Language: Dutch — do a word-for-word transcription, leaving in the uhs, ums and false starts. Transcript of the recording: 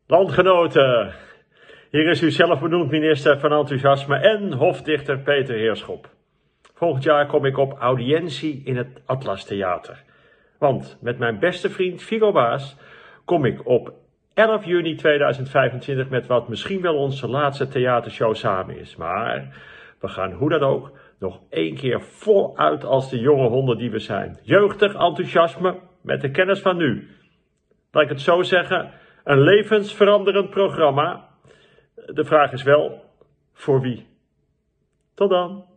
Landgenoten, hier is uw zelfbenoemd minister van Enthousiasme en hofdichter Peter Heerschop. Volgend jaar kom ik op audiëntie in het Atlas Theater. Want met mijn beste vriend Figo Baas kom ik op elf juni tweeduizend vijfentwintig met wat misschien wel onze laatste theatershow samen is. Maar we gaan hoe dan ook nog één keer voluit als de jonge honden die we zijn. Jeugdig enthousiasme met de kennis van nu. Laat ik het zo zeggen, een levensveranderend programma. De vraag is wel, voor wie? Tot dan.